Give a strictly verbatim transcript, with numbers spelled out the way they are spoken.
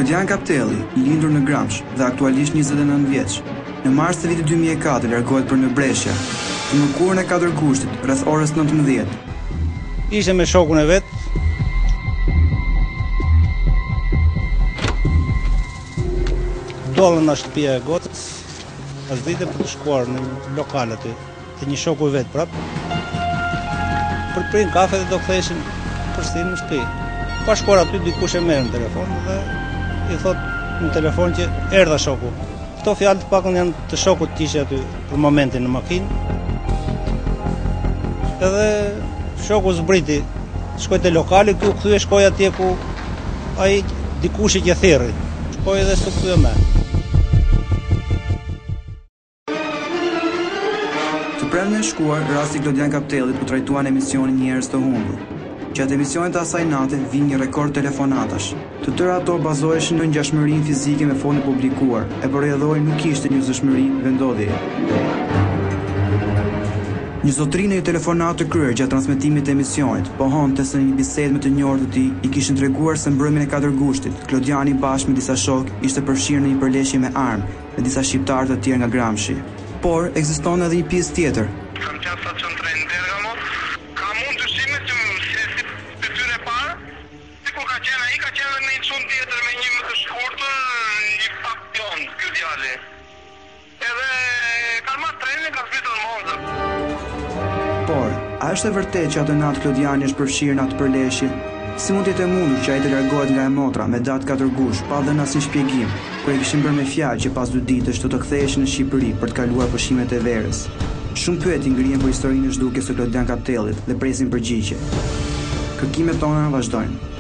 Klodian Kaptelli, i lindur në Gramsh dhe aktualisht njëzet e nëntë vjeç, në mars të vitit dy mijë e katër largohet për në Brescia, të mërkurën e katër gushtit, rreth orës nëntëmbëdhjetë. Ishte me shokun e vet. Dollën nga shtëpia e gocës, pas dite për të shkuar në lokal aty, të një shoku i vet prap. Për të prirë kafe dhe do ktheheshin përsëri në shtëpi. Pa shkuar aty dikush e merr në telefon dhe i thot në telefon që erdha shoku. Këto fjalë të pakun janë të shokut që ishte aty për momentin në makinë. Edhe shoku zbriti, shkoi te lokali, këtu kthye, shkoi atje ku ai dikush që thirrri. Shkoi edhe s'u kthye më. Të premten e shkuar, rasti Klodian Kaptellit u trajtuan emisionin Njerëz të humbur. Gjatë emisionit të asaj nate vin një rekord telefonatash. Të tëra ato bazoheshin në ngjashmërinë fizike me fonin publikuar, e përrjedhoi nuk kishte njoftëshmëri vendodhjeje. Një zotëri në një telefonat të kryer gjatë transmetimit të emisionit pohonte se në një bisedë me të njohur të tij i kishin treguar se mbrëmjen e katër gushtit, Klodiani bashkë me disa shok ishte përfshirë në një përleshje me armë me disa shqiptarë të tjerë nga Gramshi. Por ekziston edhe një pjesë tjetër. Kam qenë stacion treni Bergamo. Ka mund dyshime që si si pyetjen e parë, sikur ka qenë ai, ka qenë në një çun tjetër me një më të shkurtër, një pak pion ky djalë. Edhe ka marrë trenin, ka zbritur në Monza. Por, a është e vërtetë që atë natë Klodiani është përfshirë në atë përleshje? Si mund të jetë e mundur që ai të largohet nga e motra me datë katër gush, pa dhënë asnjë shpjegim, kur e kishin bërë me fjalë që pas dy ditësh do të ktheheshin në Shqipëri për të kaluar pushimet e verës? Shumë pyetje ngrihen për historinë e zhdukjes së Klodian Kaptellit dhe presin përgjigje. Kërkimet tona vazhdojnë.